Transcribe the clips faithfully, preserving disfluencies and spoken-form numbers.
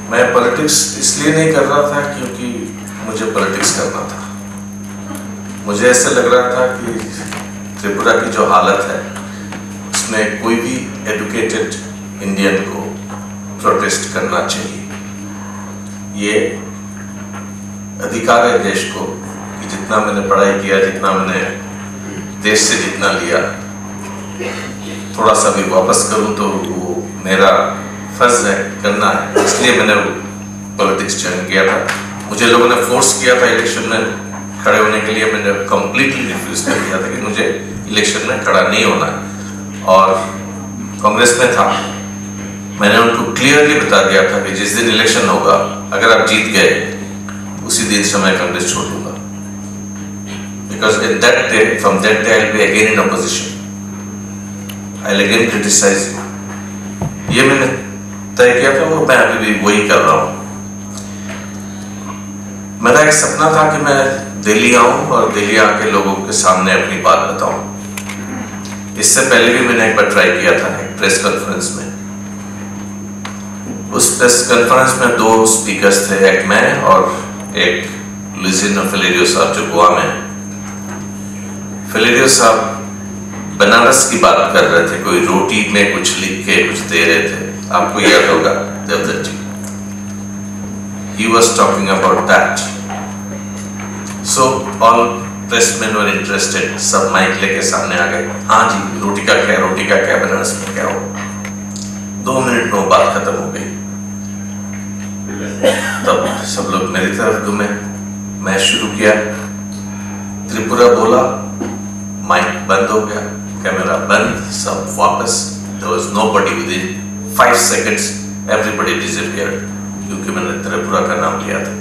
मैं पॉलिटिक्स इसलिए नहीं कर रहा था क्योंकि मुझे पॉलिटिक्स करना था। मुझे ऐसे लग रहा था कि त्रिपुरा की जो हालत है उसमें कोई भी एडुकेटेड इंडियन को प्रोटेस्ट करना चाहिए। ये अधिकार है देश को कि जितना मैंने पढ़ाई किया, जितना मैंने देश से जितना लिया, थोड़ा सा भी वापस करूं तो वो मेरा फर्ज है, करना है। इसलिए मैंने पॉलिटिक्स ज्वाइन किया था। मुझे लोगों ने फोर्स किया था इलेक्शन में खड़े होने के लिए, मैंने कंप्लीटली रिफ्यूज कर दिया था कि मुझे इलेक्शन में खड़ा नहीं होना है। और कांग्रेस में था, मैंने उनको क्लियरली बता दिया था कि जिस दिन इलेक्शन होगा, अगर आप जीत गए उसी दिन से मैं कांग्रेस छोड़ दूंगा। Because in that day, from that day I will be again in opposition, I will again criticise you. ये मैंने तय किया था, वो मैं अभी भी वही कर रहा हूँ। मेरा एक सपना था कि मैं दिल्ली आऊं और दिल्ली आके लोगों के सामने अपनी बात बताऊं। इससे पहले भी मैंने एक बार ट्राई किया था एक प्रेस कॉन्फ्रेंस में। उस प्रेस कॉन्फ्रेंस में दो स्पीकर्स थे, एक मैं और एक लुइसिनो फिलेरियो साहब जो गोवा में है। फिलेरियो साहब बनारस की बात कर रहे थे, कोई रोटी में कुछ लिख के कुछ दे रहे थे, आपको याद होगा Devdutt ji. He was talking about that. So all pressmen were interested. सब माइक लेके सामने आ गए। हाँ जी, रोटी का क्या, रोटी का क्या, बनारस में क्या हो। दो मिनट में वो बात खत्म हो गई। तब सब लोग मेरी तरफ घूमे, मैं शुरू किया, त्रिपुरा बोला, माइक बंद हो गया, कैमरा बंद, सब वापस। There was nobody within five seconds. Everybody disappeared. क्योंकि मैंने त्रिपुरा का नाम लिया था।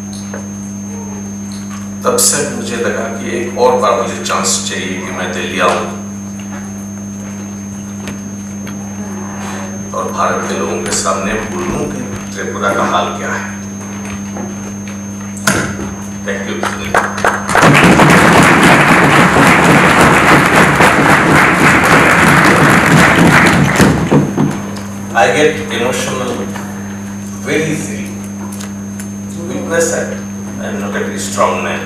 तब से मुझे लगा कि एक और बार मुझे चांस चाहिए कि मैं दिल्ली आऊं और भारत के लोगों के सामने बोलूं कि त्रिपुरा का हाल क्या है। Thank you. I get emotional very easily. Weakness है, I am not a very strong man.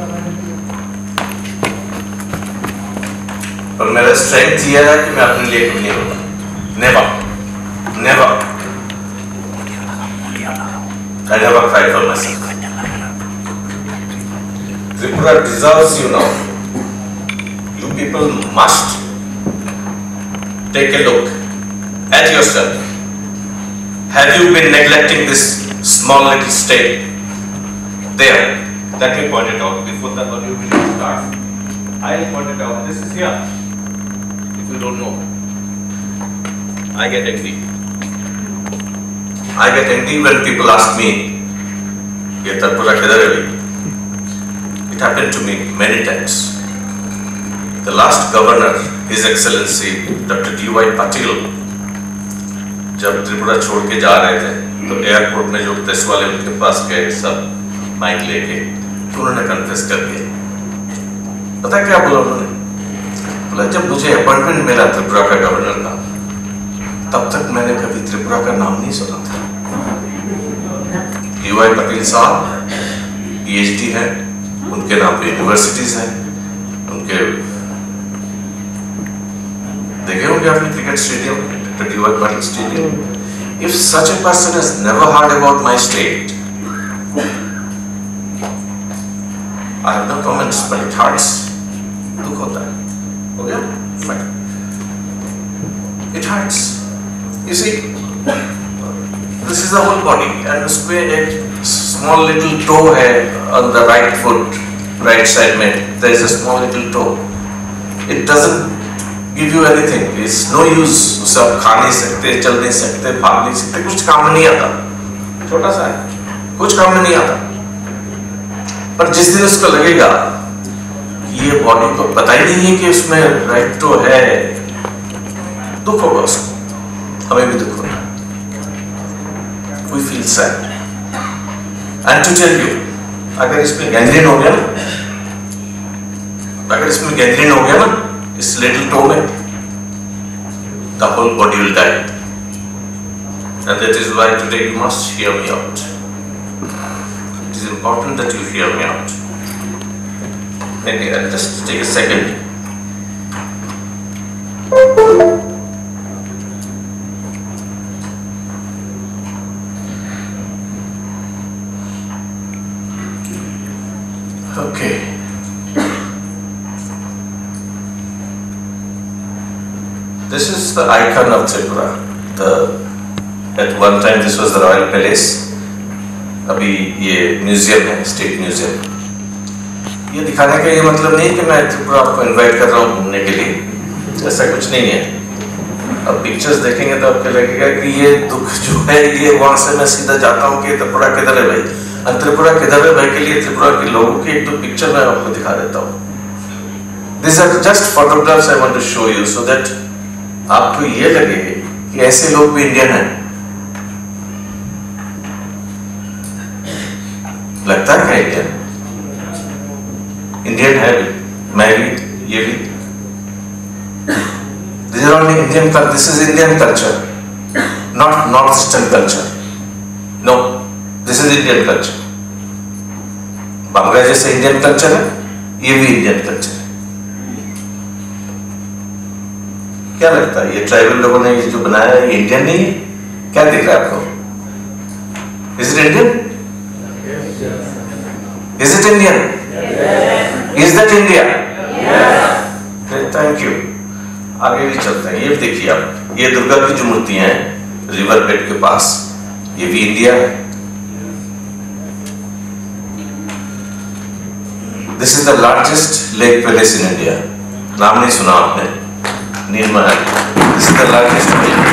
पर मेरा strength ये है कि मैं अपने लिए कभी नहीं होता. Never, never. I never cry for myself. Tripura deserves you now. You people must take a look at yourself. Have you been neglecting this small little state? There, let me point it out before the audio video starts. I'll point it out. This is here. If you don't know, I get angry. I get angry when people ask me, "ये त्रिपुरा किधर है?" It happened to me many times. The last governor, His Excellency Doctor D Y Patil, जब त्रिपुरा छोड़ के जा रहे थे तो एयरपोर्ट में जो प्रेस वाले उनके पास गए सब माइक लेके, तो उन्होंने कन्फेस कर दिया। पता क्या बोला उन्होंने? बोला जब मुझे अपॉइंटमेंट मिला त्रिपुरा का गवर्नर का, तब तक मैंने कभी त्रिपुरा का नाम नहीं सुना था। डी वाई पाटिल साहब पी एच डी है, उनके नाम पे यूनिवर्सिटीज हैं, उनके देखे होंगे आपने cricket stadium, D Y Patil Stadium. If such a person has never heard about my state, I have no comments, but it hurts. दुख होता है, हो गया? Fine. It hurts. You see, this is the whole body, and उसमें एक small little toe है on the right foot, right side में. There is a small little toe. It doesn't give you anything. It's no use. उसे आप खा नहीं सकते, चल नहीं सकते, भाग नहीं सकते, कुछ काम में नहीं आता। छोटा सा है, कुछ काम में नहीं आता। पर जिस दिन उसको लगेगा कि ये बॉडी को पता ही नहीं है कि उसमें राइट तो है, दुख होगा उसको। हमें भी दुख होगा। We feel sad. And to tell you, अगर इसमें गैंग्रीन हो गया ना, अगर इसमें गैंग्रीन हो गया ना, इस लिटिल टो में, the whole body will die. And that is why today you must hear me out. It is important that you hear me out. Maybe I'll just take a second. Okay. This is the icon of Tripura. The at one time this was the Royal Palace. अभी ये museum है, state museum. ये दिखाने का ये मतलब नहीं कि मैं त्रिपुरा आपको इनवाइट कर रहा हूँ घूमने के लिए, ऐसा कुछ नहीं है। अब पिक्चर्स देखेंगे तो आपको लगेगा कि ये दुख जो है ये वहाँ से मैं सीधा जाता हूँ कि त्रिपुरा किधर है भाई, और त्रिपुरा किधर है भाई के लिए त्रिपुरा के लोगों की एक दो पिक्चर मैं आपको दिखा देता हूँ। These are just photographs I want to show you so that आपको ये लगे कि ऐसे लोग भी इंडियन हैं। लगता है क्या इंडियन? इंडियन है भी, मैं भी, ये भी। This is only Indian culture. This is Indian culture, not Northeastern culture. No, this is Indian culture. Bangladesh से इंडियन कल्चर है, ये भी इंडियन कल्चर है। क्या लगता है ये ट्राइबल लोगों ने ये जो बनाया है ये इंडियन नहीं है? क्या दिख रहा है आपको? Is it Indian? Is it Indian? Yes. Is that India? Yes. Okay, thank you. आगे भी चलते हैं। ये देखिए आप, ये दुर्गा की जो मूर्तियां हैं रिवर बेड के पास, ये भी इंडिया है। This is the largest lake palace in India. नाम नहीं सुना आपने? नीलमहल। This is the largest lake.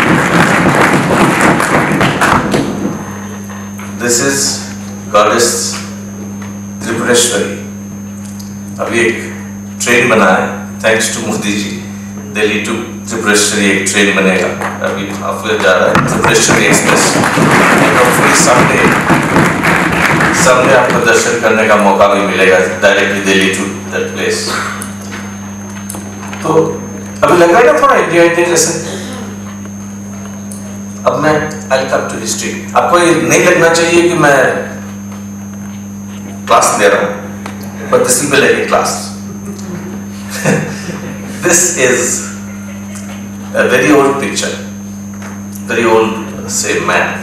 This is goddess Tripureshwari. अभी एक ट्रेन बना है, thanks to Modi ji. Delhi to Tripureshwari एक ट्रेन बनेगा, अभी हाफवे जा रहा है, त्रिपुरेश्वरी एक्सप्रेस। सामने सामने आपको दर्शन करने का मौका भी मिलेगा directly Delhi to that place. तो अभी लग रहा है ना थोड़ा इंडिया इंडिया जैसे। अब मैं आई कम टू हिस्ट्री। आपको ये नहीं लगना चाहिए कि मैं क्लास दे रहा हूं, but this will be like a class. This is a very old picture, very old, say map,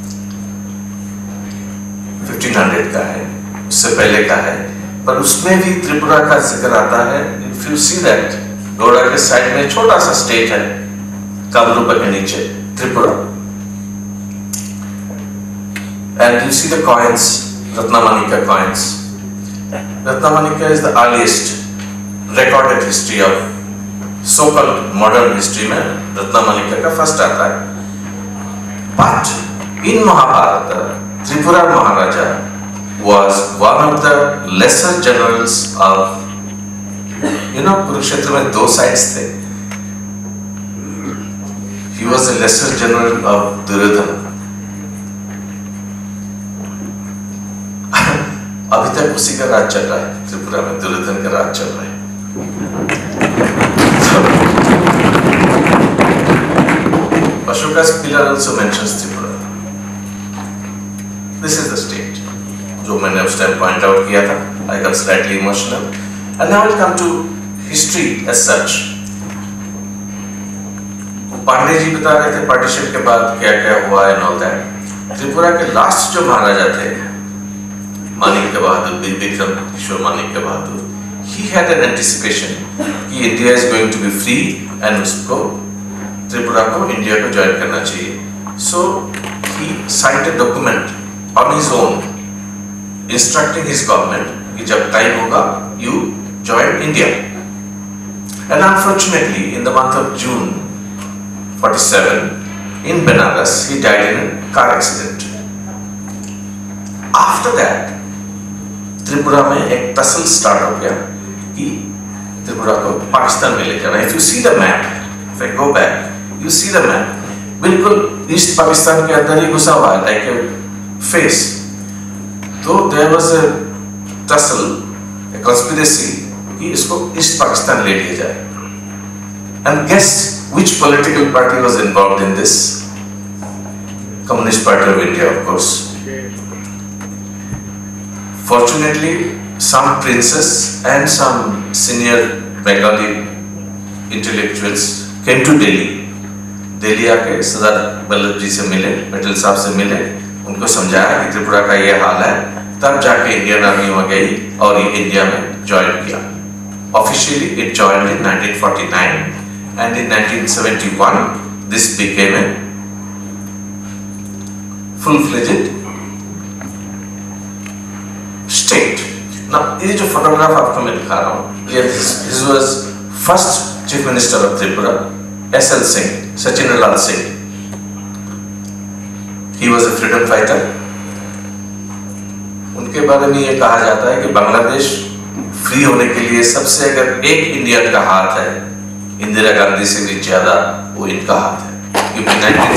fifteen hundred का है, उससे पहले का है, पर उसमें भी त्रिपुरा का जिक्र आता है। If you see that, Gowda के साइड में छोटा सा स्टेट है, कामरूप के नीचे Tripura, and you see the coins. Ratnamanika coins. Ratnamanika is the earliest recorded history of so-called modern history में Ratnamanika का first आता है। But in Mahabharata, Tripura Maharaja was one of the lesser generals of, you know, Kurukshetra में दो sides थे। He was a lesser general of Duryodhana. अभी तक उसी का राज चल रहा है त्रिपुरा में, दुर्योधन का राज चल रहा है। Ashoka's pillar also mentions Tripura. This is the state जो मैंने उस टाइम पॉइंट आउट किया था। I got slightly emotional, and now we'll come to history as such. Pandey ji बता रहे थे पार्टीशन के बाद क्या क्या हुआ and all that. त्रिपुरा के लास्ट जो महाराजा थे Manikya Bahadur, Vikram Kishore Manikya Bahadur, he had an anticipation कि India is going to be free and उसको त्रिपुरा को इंडिया को ज्वाइन करना चाहिए। So he signed a document on his own instructing his government कि जब टाइम होगा you join India. And unfortunately in the month of June forty-seven in Benares he died in a car accident. After that Tripura में एक tussle start हो गया कि त्रिपुरा को पाकिस्तान में लेकर आना। If you see the map, if I go back, you see the map, बिल्कुल ईस्ट पाकिस्तान के अंदर ही घुसा हुआ है, like a face. तो there was a tussle, a conspiracy कि इसको ईस्ट पाकिस्तान ले लिया जाए। And guess which political party was involved in this? Communist Party of India, of course. Fortunately, some princes and some senior Bengali intellectuals came to Delhi. Delhi आके सरदार वल्लभ जी से मिले, पटेल साहब से मिले, उनको समझाया कि त्रिपुरा का ये हाल है, तब जाके इंडियन आर्मी वहाँ गई और ये इंडिया में ज्वाइन किया. Officially it joined in nineteen forty-nine and in nineteen seventy-one this became a full-fledged state. Now ये जो फोटोग्राफ आपको मैं दिखा रहा हूँ, ये this was first chief minister of Tripura, S L Singh, Sachinlal Singh. He was a freedom fighter. उनके बारे में ये कहा जाता है कि बांग्लादेश फ्री होने के लिए सबसे अगर एक इंडियन का हाथ है, इंदिरा गांधी से भी ज्यादा वो इनका हाथ है. क्योंकि नाइनटीन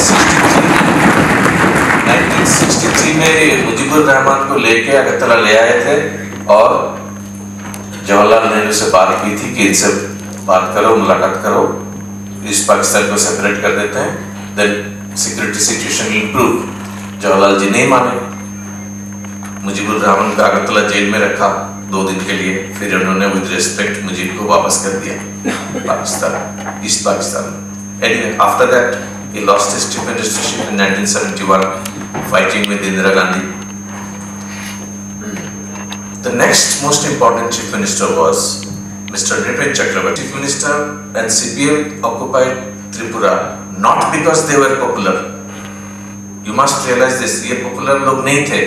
सिक्सटी थ्री में मुजीबुर रहमान को लेके अगरतला ले आए थे और जवाहरलाल नेहरू से बात की थी कि इनसे बात करो, मुलाकात करो, इस पाकिस्तान को सेपरेट कर देते हैं, then security situation improve. Jawaharlal ji नहीं माने, मुजीबुर रहमान को अगरतला जेल में रखा दो दिन के लिए, फिर उन्होंने विद रिस्पेक्ट मुजीब को वापस कर दिया Pakistan, East Pakistan. Anyway, after that he lost his chief ministership in nineteen seventy-one, fighting with Indira Gandhi. The next most important chief minister was Mister Nripen Chakrabarti. Chief Minister and C P M occupied Tripura not because they were popular. You must realize this. ये popular लोग नहीं थे.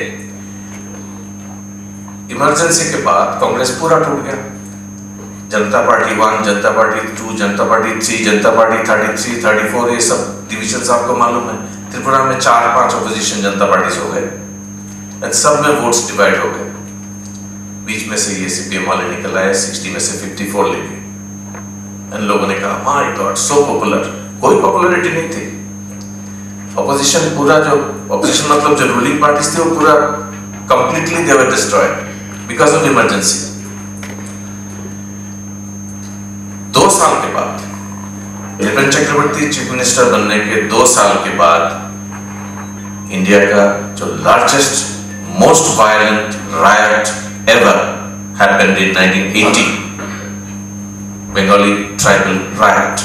Emergency के बाद कांग्रेस पूरा टूट गया. Janata Party one, Janata Party two, Janata Party three, Janata Party thirty three, thirty four, ये सब डिविजन्स आपको मालूम है. त्रिपुरा में चार पांच ऑपोजिशन जनता पार्टी हो गए और सब में वोट्स डिवाइड हो गए. बीच में से ये सीपीएम वाले निकल आए, सिक्सटी में से फिफ्टी फोर लेके. इन लोगों ने कहा माय गॉड सो पॉपुलर. कोई पॉपुलैरिटी नहीं थी. ऑपोजिशन पूरा, जो ऑपोजिशन मतलब जो रूलिंग पार्टीज थी, वो पूरा completely they were destroyed because of emergency. दो साल के बाद नृपेन चक्रवर्ती चीफ मिनिस्टर बनने के दो साल के बाद इंडिया का जो largest most violent riot ever happened in nineteen eighty, Bengali tribal riot.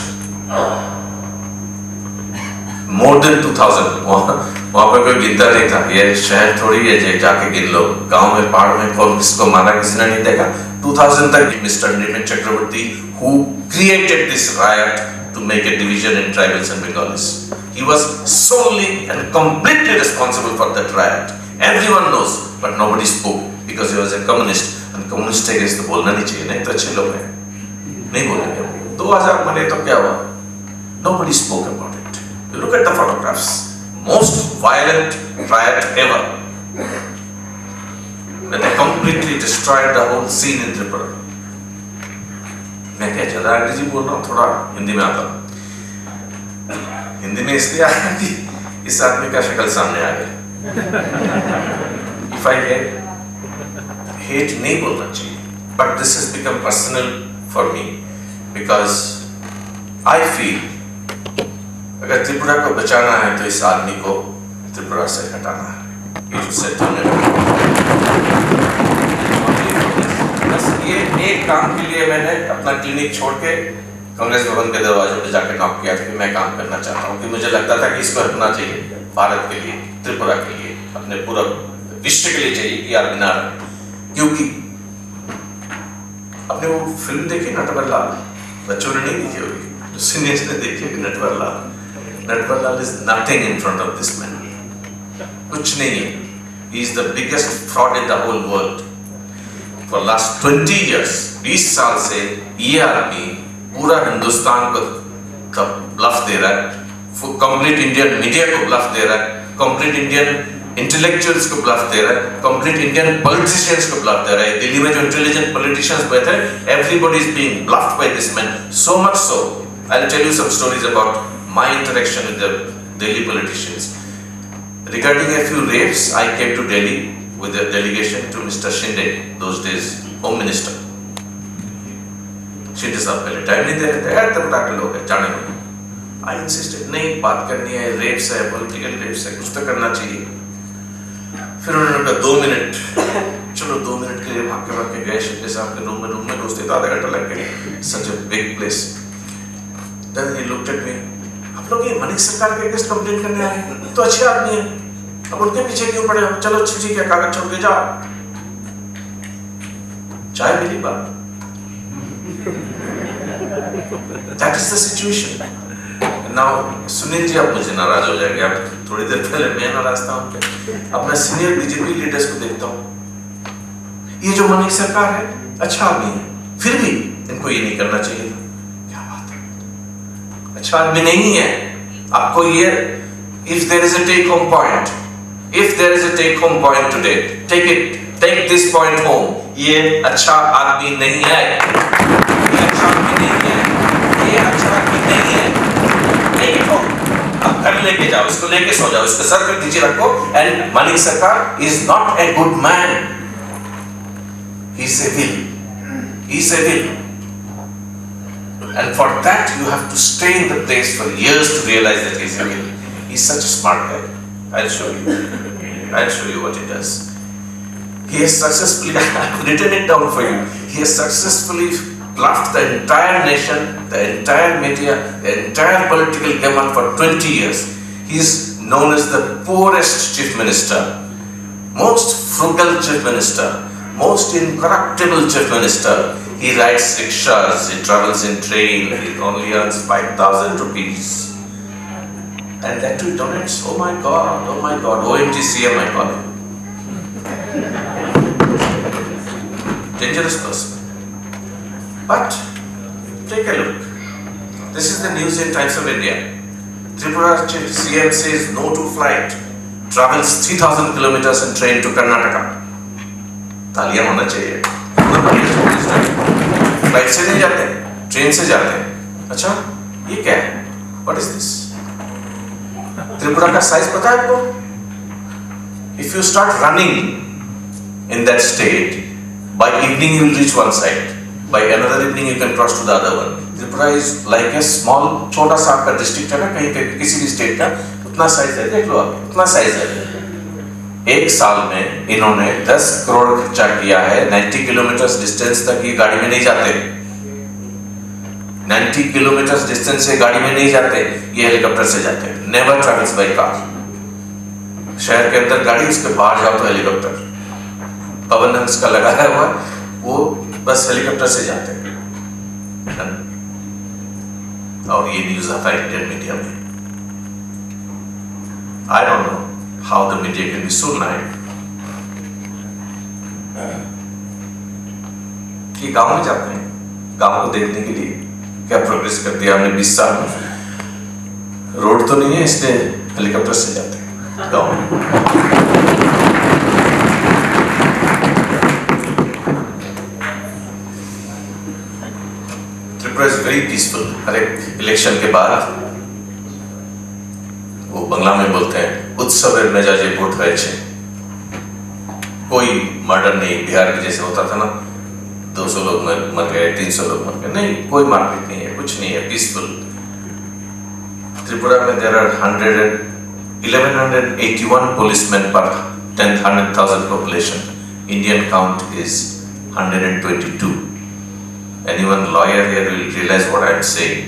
More than two thousand. वहाँ पे कोई गिनता नहीं था. ये शहर थोड़ी है जे जाके गिन लो. गांव में पहाड़ में कौन किसको मारा किसी ने नहीं देखा. two thousand तक Mister Nripen Chakrabarti who created this riot to make a division in tribals and Bengalis. He was solely and completely responsible for that riot. Everyone knows, but nobody spoke. Because he was a communist, and communist against तो बोलना नहीं चाहिए, नहीं तो अच्छे लोग हैं, नहीं बोलेंगे. दो हजार मरे तो क्या हुआ? Nobody spoke about it. You look at the photographs. Most violent riot ever. When they completely destroyed the whole scene in Tripura. मैं क्या ज़्यादा अंग्रेजी बोल रहा हूँ, थोड़ा हिंदी में आता हूँ. हिंदी में इसलिए आया कि इस आदमी का शक्ल सामने आ गया. If I get hate नहीं बोलना चाहिए, but this has become personal for me because I feel अगर त्रिपुरा को बचाना है तो इस आदमी को त्रिपुरा से हटाना है. ये जो सेंटर में बस ये एक काम के लिए मैंने अपना क्लिनिक छोड़ के कांग्रेस भवन के दरवाजे पे जाके नॉक किया था कि मैं काम करना चाहता हूँ, कि मुझे लगता था कि इसको हटना चाहिए भारत के लिए, त्रिपुरा के लिए, अपने पूरा विश्व के लिए चाहिए कि यार बिना रहे. क्योंकि आपने वो फिल्म देखी नटवरलाल, बच्चों ने नहीं देखी होगी, जो सीनियर्स ने देखी है Natwarlal. Natwarlal is nothing in front of this man. कुछ नहीं है. He is the biggest fraud in the whole world. For last twenty years, बीस साल से ये आदमी पूरा हिंदुस्तान को ब्लफ दे रहा है, कंप्लीट इंडियन मीडिया को ब्लफ दे रहा है, कंप्लीट इंडियन इंटेलेक्चुअल्स को ब्लफ दे रहा है, कंप्लीट इंडियन पॉलिटिशियंस को ब्लफ दे रहा है. दिल्ली में जो इंटेलिजेंट पॉलिटिशियंस बैठे हैं, everybody is being bluffed by this man. So much so I will tell you some stories about my interaction with the Delhi politicians. Regarding a few rapes, I came to Delhi with a delegation to Mister Shinde, those days Home Minister. Shinde साहब पहले time नहीं दे रहे थे, यार तब doctor लोग हैं, जाने दो. आई इंसिस्टेड, नहीं बात करनी है, रेप्स है, पॉलिटिकल रेप्स है, कुछ तो करना चाहिए। फिर उन्होंने कहा दो मिनट, चलो दो मिनट के लिए भाग के भाग के गए शिंदे साहब के रूम में, रूम में घुसते तो आधा घंटा लग गया, such a big place. Then he looked at me, आप लोग ये मनीष सरकार के अगेंस्ट कंप्लेंट करने आए हैं, तो अच्छे आदमी हैं, अब उनके पीछे क्यों पड़े हो, चलो ठीक है कागज छोड़ के जाओ। चाय मिली बात। That is the situation. Now Sunil ji आप मुझे नाराज हो जाएंगे, आप थोड़ी देर पहले मैं नाराज था उन पे, अब मैं सीनियर बीजेपी लीडर्स को देखता हूँ, ये जो मनीष सरकार है अच्छा आदमी है, फिर भी इनको ये नहीं करना चाहिए था। क्या बात है, अच्छा आदमी नहीं है। आपको ये, if there is a take home point, if there is a take home point today, take it, take this point home, ये अच्छा आदमी नहीं है, ये अच्छा आदमी नहीं है, ये अच्छा आदमी नहीं है। Take it home, अब घर लेके जाओ, इसको लेके सो जाओ, इसको सर पे नीचे रखो। And मनीष सरकार is not a good man, he's evil, he's evil, and for that you have to stay in the place for years to realize that he's evil. He's such a smart guy. I'll show you. I'll show you what he does. He has successfully, I've written it down for you. He has successfully bluffed the entire nation, the entire media, the entire political gamut for twenty years. He is known as the poorest chief minister, most frugal chief minister, most incorruptible chief minister. He rides rickshaws, he travels in train, he only earns five thousand rupees. And that too donates, oh my God, oh my God, O M G C M I call him. Dangerous person. But, take a look. This is the news in Times of India. Tripura C M says no to flight. Travels three thousand kilometers in train to Karnataka. तालियां होना चाहिए। Flight से नहीं जाते, train से जाते हैं। अच्छा, ये क्या है? What is this? त्रिपुरा का साइज पता है आपको? If you start running in that state, by evening you will reach one side. By another evening you can cross to the other one. Tripura is like a small, छोटा सा आपका district है ना, कहीं पे किसी भी स्टेट का, उतना साइज है, देख लो आप, उतना साइज है। एक साल में इन्होंने दस करोड़ खर्चा किया है, नब्बे किलोमीटर डिस्टेंस तक ये गाड़ी में नहीं जाते, नब्बे किलोमीटर डिस्टेंस से गाड़ी में नहीं जाते, ये हेलीकॉप्टर से जाते हैं। Never travels by car. शहर के अंदर गाड़ी, उसके बाहर जाओ तो हेलीकॉप्टर, पवन हंस का लगाया हुआ, वो बस हेलीकॉप्टर से जाते हैं। और ये न्यूज आता है इंडियन मीडिया में। I don't know how the media can be so naive. कि गांव में जाते हैं, गांव को देखने के लिए क्या प्रोग्रेस कर दिया हमने बीस साल में, रोड तो नहीं है इसलिए हेलीकॉप्टर से जाते हैं गांव में। Tripura is very peaceful. हर एक इलेक्शन के बाद वो बंगला में बोलते हैं उत्सव मेजाजे वोट है, कोई मर्डर नहीं, बिहार के जैसे होता था ना, दो सौ लोग मर गए, तीन सौ लोग मर गए, नहीं, कोई मारपीट नहीं है, कुछ नहीं है, पीसफुल। त्रिपुरा में there are hundred eleven hundred eighty one policemen per ten hundred thousand population. Indian count is one hundred twenty-two. Anyone lawyer here will realize what I am saying.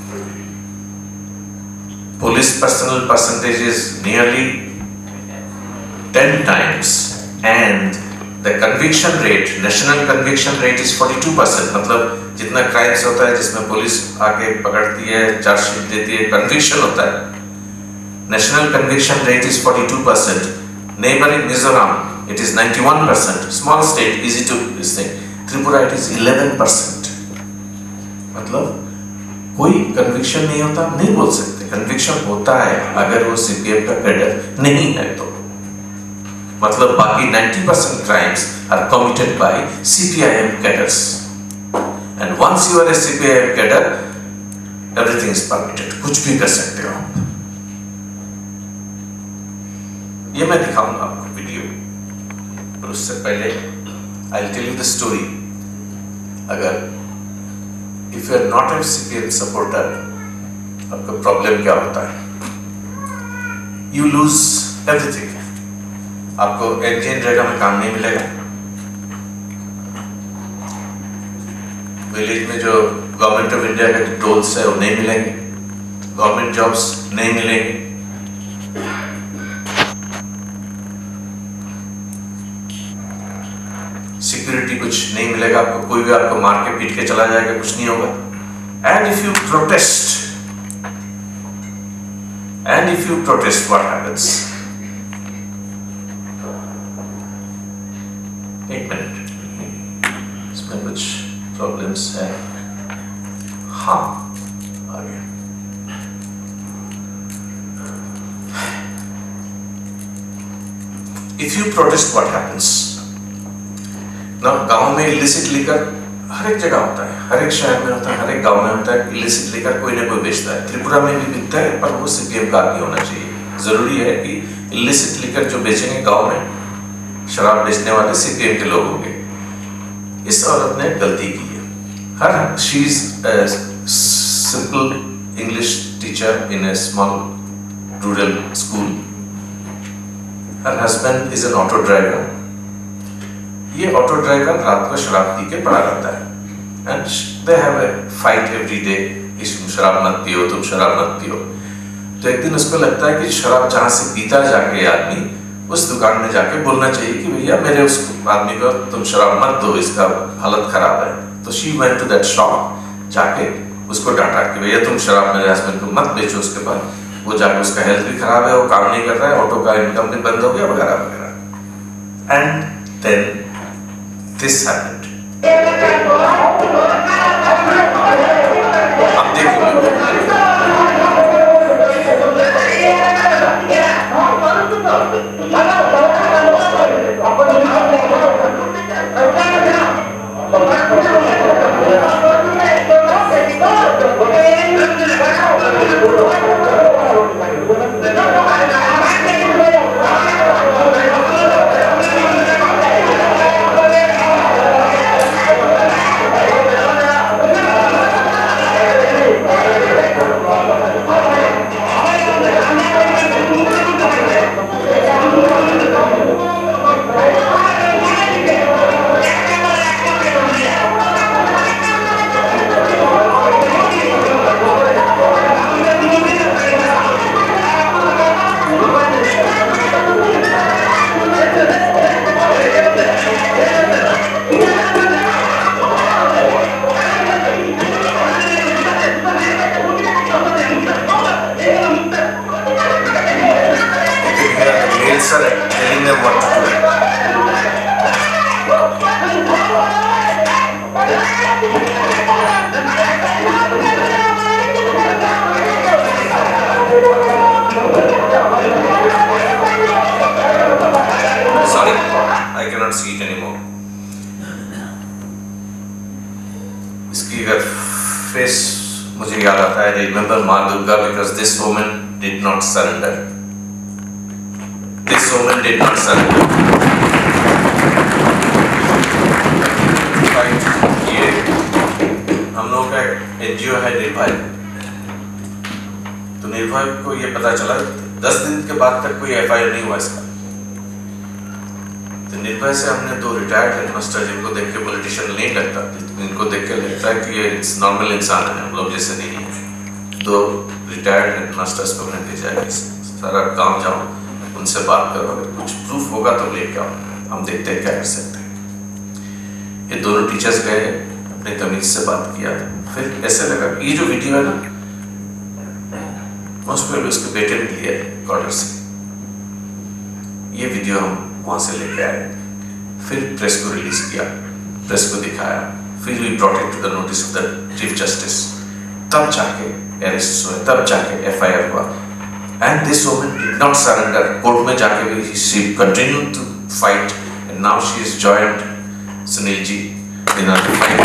Police personnel percentage is nearly ten times, and the conviction rate, national conviction rate is forty-two percent. मतलब जितना crimes होता है जिसमें police आके पकड़ती है, chargesheet देती है, कन्विक्शन होता है, national conviction rate is forty-two percent. Neighboring Mizoram, it is ninety-one percent. Small state, easy to this thing. Tripura, it is eleven percent. मतलब कोई कन्विक्शन नहीं होता, नहीं बोल सकते। कन्विक्शन होता है अगर वो सीपीएम का कैडर नहीं है तो, मतलब बाकी ninety percent crimes are committed by C P I M cadres, and once you are a C P I M cadre, everything is permitted, कुछ भी कर सकते हो आप। ये मैं दिखाऊंगा आपको वीडियो, पर उससे पहले I'll tell you the story. अगर if you are not a C P M supporter, आपका प्रॉब्लम क्या होता है? You lose everything. आपको इंडियन जगह में काम नहीं मिलेगा, विलेज में जो गवर्नमेंट ऑफ इंडिया के रोल्स है वो नहीं मिलेंगे, गवर्नमेंट जॉब्स नहीं मिलेंगे, सिक्योरिटी कुछ नहीं मिलेगा आपको, कोई भी आपको मार के पीट के चला जाएगा, कुछ नहीं होगा। And if you protest and if you protest what happens? एक मिनट, इसमें कुछ प्रॉब्लम्स है। हाँ, आ गया। If you protest what happens? ना गांव में इलिसिट लिकर हर एक जगह होता है, हर एक शहर में होता है, हर एक गांव में होता है। इलिसिट लिकर कोई ना कोई बेचता है। त्रिपुरा में भी बिकता है, पर वो सीपीएम का आदमी होना चाहिए। जरूरी है कि इलिसिट लिकर जो बेचेंगे गांव में, शराब बेचने वाले सीपीएम के लोग होंगे। इस औरत ने गलती की है। Her she is a simple English teacher in a small rural school. Her husband is an auto driver. ये ऑटो ड्राइवर रात को शराब पी के पड़ा रहता है, and they have a fight every day कि तुम शराब मत पियो, तुम शराब मत पियो। तो एक दिन उसको लगता है कि शराब जहाँ से पीता जाके आदमी, उस दुकान में जाके बोलना चाहिए कि भैया मेरे उस आदमी को तुम शराब मत दो, इसका हालत खराब है। तो she went to that shop, जाके उसको डांटा कि भैया तुम शराब मेरे हस्बैंड को मत बेचो। उसके बाद वो जाके, उसका हेल्थ भी खराब है, वो काम नहीं कर रहा है, ऑटो का इनकम भी बंद हो गया, वगैरह वगैरह। And then this happened. अब देखो, telling them what to do. Sorry, I cannot see it anymore. इसकी अगर फेस मुझे याद आता है, remember माँ Durga, because this woman did not surrender. This woman did not surrender. Right, ये हम लोग का एनजीओ है निर्भय। तो निर्भय को ये पता चला दस दिन के बाद तक कोई एफआईआर नहीं हुआ इसका। तो निर्भय से हमने दो रिटायर्ड हेडमास्टर, जिनको देख के पॉलिटिशियन नहीं लगता, इनको देख के लगता है कि ये नॉर्मल इंसान है, हम लोग जैसे नहीं है। दो रिटायर्ड हेडमास्टर्स को हमने भेजा है, सारा गाँव जाओ, उनसे बात करो, अगर कुछ प्रूफ होगा तो लेके आओ, हम देखते हैं क्या कर सकते हैं। ये दोनों टीचर्स गए, अपने तमीज से बात किया, फिर ऐसे लगा ये जो वीडियो है ना, मोस्ट प्रोबेबली उसके बेटे ने लिया है कॉर्डर से। ये वीडियो हम वहाँ से लेके आए, फिर प्रेस को रिलीज किया, प्रेस को दिखाया, फिर we brought it to the notice of the chief justice. तब जाके अरेस्ट हुए, तब जाके एफआईआर हुआ। And this woman did not surrender. Court में जाके भी she continued to fight, and now she has joined Sunil ji in our fight.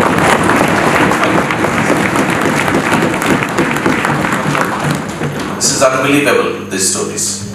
This is unbelievable, these stories.